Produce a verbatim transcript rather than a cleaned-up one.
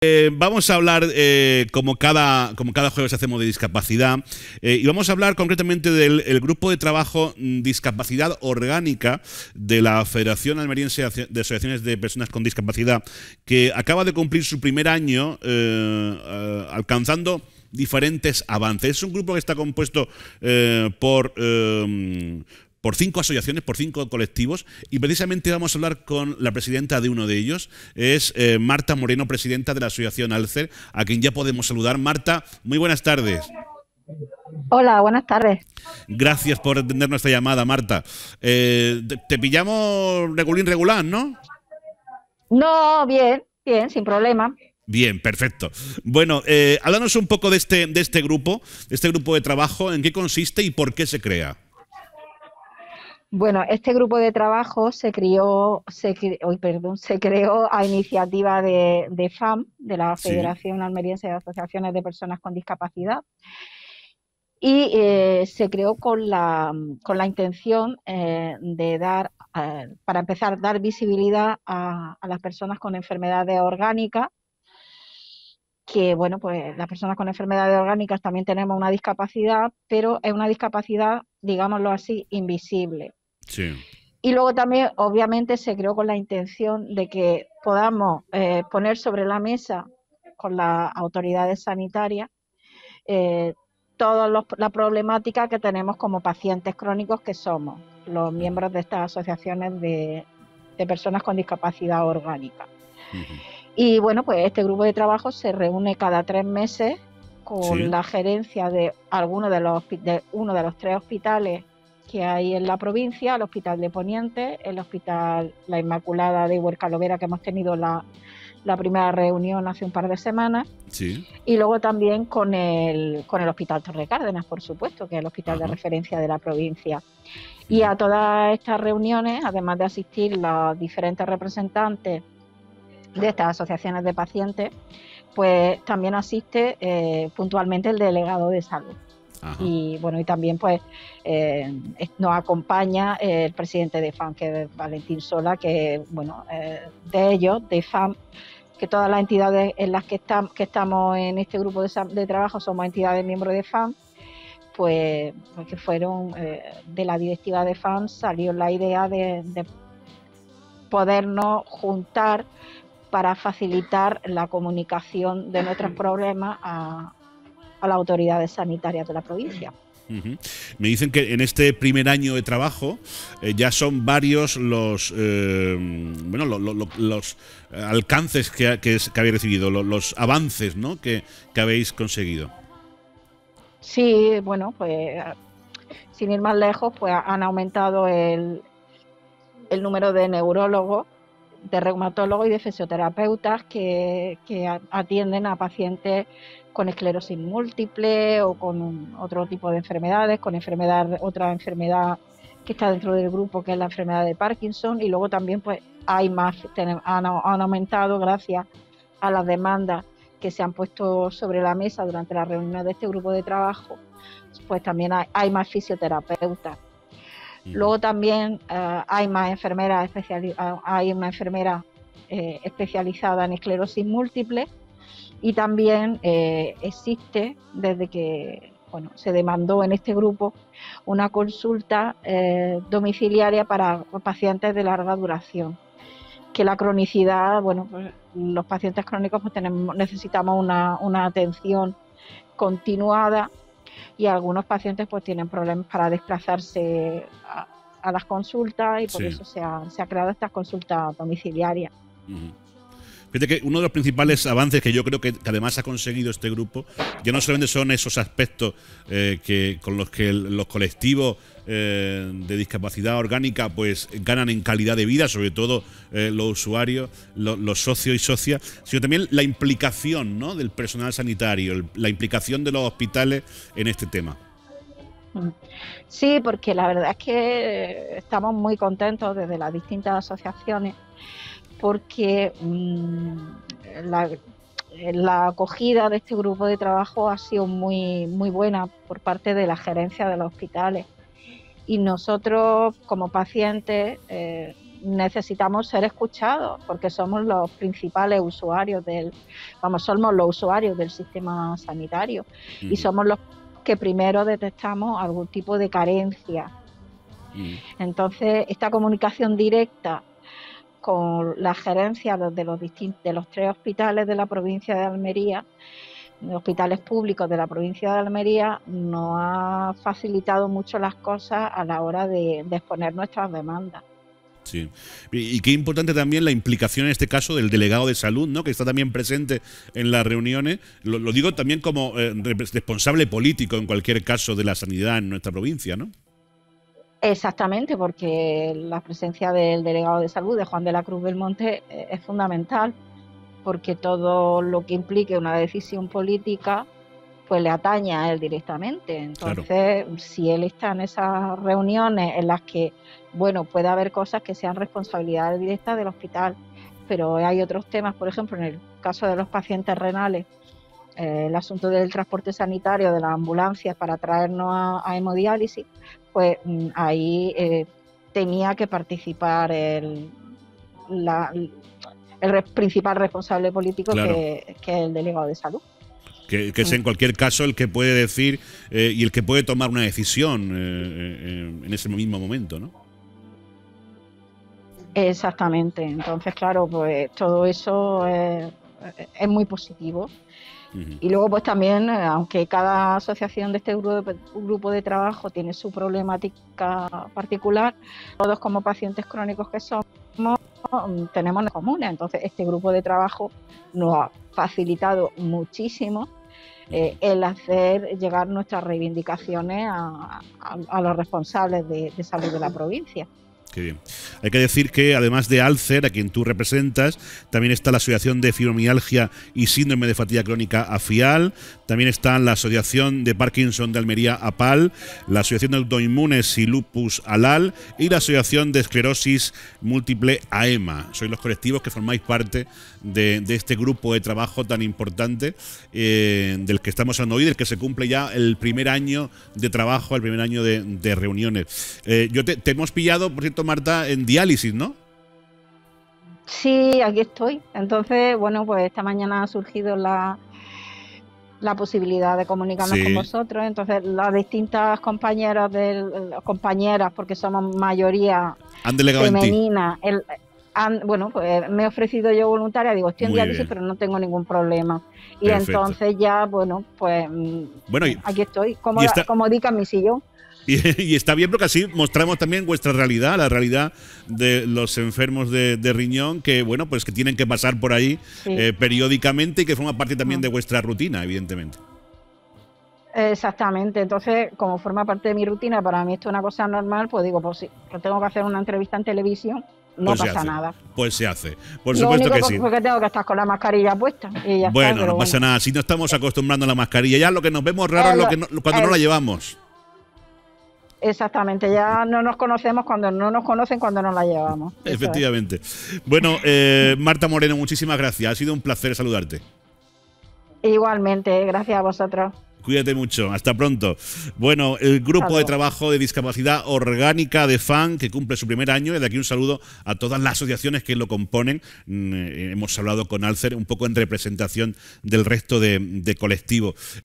Eh, vamos a hablar, eh, como, cada, como cada jueves hacemos, de discapacidad, eh, y vamos a hablar concretamente del el grupo de trabajo mm, Discapacidad Orgánica de la Federación Almeriense de Asociaciones de Personas con Discapacidad, que acaba de cumplir su primer año eh, eh, alcanzando diferentes avances. Es un grupo que está compuesto eh, por... Eh, por cinco asociaciones, por cinco colectivos, y precisamente vamos a hablar con la presidenta de uno de ellos. Es eh, Marta Moreno, presidenta de la asociación Alcer, a quien ya podemos saludar. Marta, muy buenas tardes. Hola, buenas tardes. Gracias por atender nuestra llamada, Marta. Eh, te, te pillamos regulín regular, ¿no? No, bien, bien, sin problema. Bien, perfecto. Bueno, eh, háblanos un poco de este, de este grupo, de este grupo de trabajo, en qué consiste y por qué se crea. Bueno, este grupo de trabajo se creó, se, cre- uy, perdón, se creó a iniciativa de, de F A M, de la Sí, Federación Almeriense de Asociaciones de Personas con Discapacidad, y eh, se creó con la, con la intención eh, de dar, eh, para empezar, dar visibilidad a, a las personas con enfermedades orgánicas, que, bueno, pues las personas con enfermedades orgánicas también tenemos una discapacidad, pero es una discapacidad, digámoslo así, invisible. sí. Y luego también, obviamente, se creó con la intención de que podamos eh, poner sobre la mesa con las autoridades sanitarias eh, toda los- la problemática que tenemos como pacientes crónicos que somos los Ujú, miembros de estas asociaciones de, de personas con discapacidad orgánica. ujú. Y bueno, pues este grupo de trabajo se reúne cada tres meses con Sí, la gerencia de alguno de los hospi- de uno de los tres hospitales que hay en la provincia: el Hospital de Poniente, el Hospital La Inmaculada de Huercalovera, que hemos tenido la, la primera reunión hace un par de semanas, sí. y luego también con el, con el Hospital Torre Cárdenas, por supuesto, que es el hospital de Ajá. referencia de la provincia. Y Ujú. a todas estas reuniones, además de asistir los diferentes representantes de estas asociaciones de pacientes, pues también asiste eh, puntualmente el delegado de salud. Ajá. Y bueno, y también pues eh, nos acompaña el presidente de F A M, que es Valentín Sola, que bueno, eh, de ellos, de F A M, que todas las entidades en las que, estamos, que estamos en este grupo de, de trabajo somos entidades miembros de F A M, pues, pues que fueron eh, de la directiva de F A M salió la idea de, de podernos juntar para facilitar la comunicación de nuestros problemas a, a las autoridades sanitarias de la provincia. Ujú. Me dicen que en este primer año de trabajo eh, ya son varios los eh, bueno lo, lo, lo, los alcances que, que, que habéis recibido, lo, los avances, ¿no?, que, que habéis conseguido. Sí, bueno, pues sin ir más lejos, pues han aumentado el, el número de neurólogos, de reumatólogos y de fisioterapeutas que, que atienden a pacientes con esclerosis múltiple o con otro tipo de enfermedades, con enfermedad, otra enfermedad que está dentro del grupo, que es la enfermedad de Parkinson. Y luego también pues hay más, han, han aumentado gracias a las demandas que se han puesto sobre la mesa durante las reuniones de este grupo de trabajo, pues también hay, hay más fisioterapeutas. Ujú. Luego también eh, hay más enfermeras, hay una enfermera eh, especializada en esclerosis múltiple, y también eh, existe, desde que bueno, se demandó en este grupo, una consulta eh, domiciliaria para pacientes de larga duración, que la cronicidad, bueno, pues los pacientes crónicos pues tenemos, necesitamos una, una atención continuada, y algunos pacientes pues tienen problemas para desplazarse a, a las consultas, y por Sí. eso se ha, se ha creado estas consultas domiciliarias. Ujú. Fíjate que uno de los principales avances que yo creo que, que además ha conseguido este grupo, ya no solamente son esos aspectos eh, que con los que el- los colectivos eh, de discapacidad orgánica pues ganan en calidad de vida, sobre todo eh, los usuarios, lo- los socios y socias, sino también la implicación, ¿no?, del personal sanitario, el- la implicación de los hospitales en este tema. Sí, porque la verdad es que estamos muy contentos desde las distintas asociaciones, porque mmm, la, la acogida de este grupo de trabajo ha sido muy, muy buena por parte de la gerencia de los hospitales. Y nosotros, como pacientes, eh, necesitamos ser escuchados porque somos los principales usuarios del, vamos, somos los usuarios del sistema sanitario uh-huh. y somos los que primero detectamos algún tipo de carencia. Uh-huh. Entonces, esta comunicación directa con la gerencia de los distintos, de los tres hospitales de la provincia de Almería, hospitales públicos de la provincia de Almería, nos ha facilitado mucho las cosas a la hora de, de exponer nuestras demandas. Sí, y qué importante también la implicación en este caso del delegado de salud, ¿no?, que está también presente en las reuniones. Lo, lo digo también como eh, responsable político en cualquier caso de la sanidad en nuestra provincia, ¿no? Exactamente, porque la presencia del delegado de salud, de Juan de la Cruz Belmonte, es fundamental, porque todo lo que implique una decisión política pues le atañe a él directamente. Entonces, claro, si él está en esas reuniones en las que, bueno, puede haber cosas que sean responsabilidad directa del hospital, pero hay otros temas, por ejemplo, en el caso de los pacientes renales, eh, el asunto del transporte sanitario, de las ambulancias para traernos a, a hemodiálisis, pues ahí eh, tenía que participar el, la, el principal responsable político, claro, que, que es el delegado de salud. Que, que es en cualquier caso el que puede decir eh, y el que puede tomar una decisión eh, eh, en ese mismo momento, ¿no? Exactamente. Entonces, claro, pues todo eso es, es muy positivo. Uh-huh. Y luego, pues también, aunque cada asociación de este grupo de, grupo de trabajo tiene su problemática particular, todos como pacientes crónicos que somos, tenemos en común. Entonces, este grupo de trabajo nos ha facilitado muchísimo eh, el hacer llegar nuestras reivindicaciones a, a, a los responsables de, de salud de la provincia. Qué bien. Hay que decir que además de Alcer, a quien tú representas, también está la Asociación de Fibromialgia y Síndrome de Fatiga Crónica, AFIAL, también está la Asociación de Parkinson de Almería, APAL, la Asociación de Autoinmunes y Lupus, ALAL, y la Asociación de Esclerosis Múltiple, AEMA. Sois los colectivos que formáis parte de, de este grupo de trabajo tan importante eh, del que estamos hablando hoy, del que se cumple ya el primer año de trabajo, el primer año de, de reuniones. Eh, yo te, te hemos pillado, por cierto, Marta, en diálisis, ¿no? Sí, aquí estoy. Entonces, bueno, pues esta mañana ha surgido la, la posibilidad de comunicarnos sí. con vosotros. Entonces, las distintas compañeras, del, compañeras, porque somos mayoría han delegado femenina, en ti. El, han, bueno, pues me he ofrecido yo voluntaria, digo, estoy en Muy diálisis, bien. pero no tengo ningún problema. Y Perfecto. entonces ya, bueno, pues bueno, y, aquí estoy, como, está... como dica en mi sillón. Y, y está bien porque así mostramos también vuestra realidad, la realidad de los enfermos de, de riñón que, bueno, pues que tienen que pasar por ahí sí. eh, periódicamente y que forma parte también de vuestra rutina, evidentemente. Exactamente. Entonces, como forma parte de mi rutina, para mí esto es una cosa normal, pues digo, pues sí, que tengo que hacer una entrevista en televisión, no pues pasa nada. Pues se hace, por supuesto que sí. Lo único que tengo que estar con la mascarilla puesta y ya Bueno, está, no bueno. pasa nada, si no estamos acostumbrando a la mascarilla, ya lo que nos vemos raro es lo que no, cuando el, no la llevamos. Exactamente, ya no nos conocemos cuando no nos conocen cuando nos la llevamos. Efectivamente. Es. Bueno, eh, Marta Moreno, muchísimas gracias. Ha sido un placer saludarte. Igualmente, gracias a vosotros. Cuídate mucho, hasta pronto. Bueno, el grupo de trabajo de discapacidad orgánica de F A N, que cumple su primer año, y de aquí un saludo a todas las asociaciones que lo componen. Mm, hemos hablado con Alcer un poco en representación del resto de, de colectivos.